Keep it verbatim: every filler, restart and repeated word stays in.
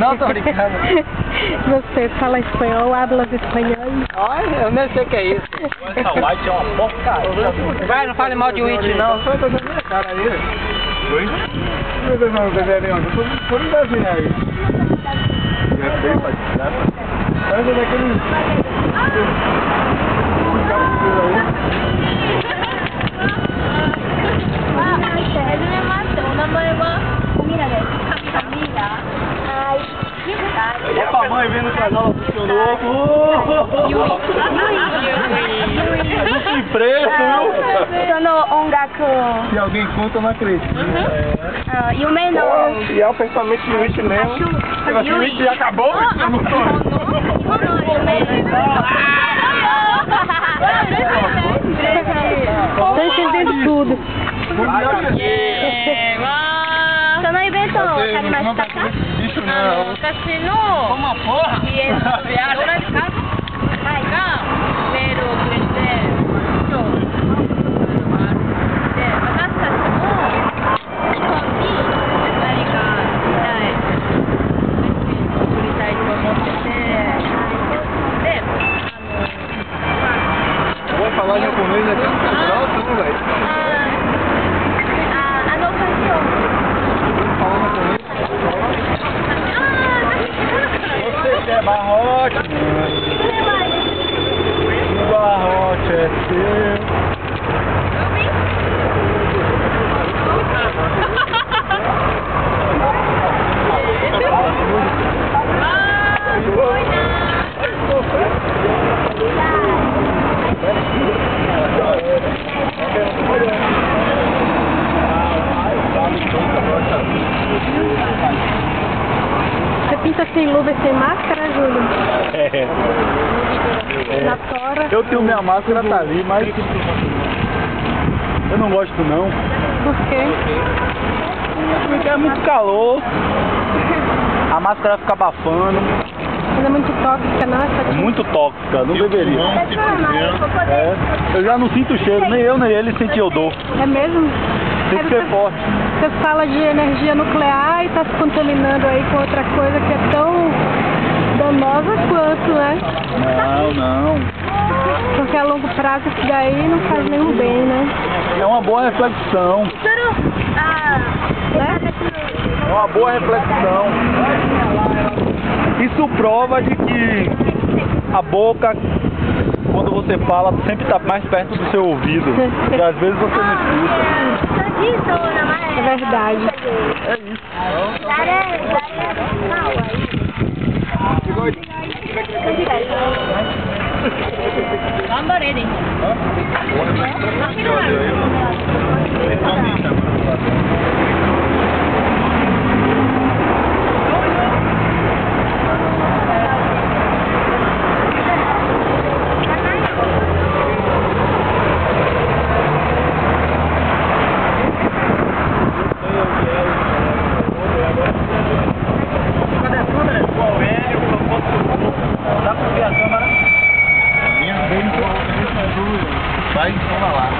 Não, tô brincando. Você fala espanhol, hablas espanhol? Ai, eu nem sei o que é isso. Essa white é uma porcaria. Vai, não fale mal de Witch, não. Só tá na minha cara aí. Oi? Não vai não, Gabriel. Foi um desenho aí. Já sei, pai. Mas é daquele... Ele me matou, na mãe, mira, mira. Ai, que verdade. Olha a mãe vendo o canal funcionou. Não tem preço, viu? Sono ongaku. Se alguém conta, eu não acredito. Ah, yume no. E é o pensamento de Witch mesmo. Eu acho que o Witch já acabou, mas eu não tô. Tô entendendo tudo. Sono evento karimashita ka? Isso não. 私の Uma porra. 家の同じ家族がメールをくれて、そう、あって私たちも日本に何かしたいメッセージを送りたいと思ってて、で、 Eu vou falar japonês aqui no Central, tudo, velho. Ah, a no ocasião. Você quer barrote, mano? O barrote é seu. Você pinta sem luva e sem máscara, Júlio? É. Na tora. Eu tenho minha máscara, tá ali, mas eu não gosto não. Por quê? Porque é muito calor. A máscara fica abafando. Mas é muito tóxica, não? Essa tinta? Muito tóxica, não deveria. É. Eu já não sinto cheiro, nem eu nem ele senti odor. É mesmo? Tem Aí que ser você- forte. Você fala de energia nuclear e tá se contaminando aí com outra coisa que é tão danosa quanto, né? Não, não. Porque a longo prazo isso daí não faz nenhum bem, né? É uma boa reflexão. Ah, Né? É uma boa reflexão. Isso prova de que a boca, quando você fala, sempre está mais perto do seu ouvido. E às vezes você não escuta. É verdade. É isso. 頑張れでいい。 Dá pra ver a câmera? Minha bem, vai, vamos lá.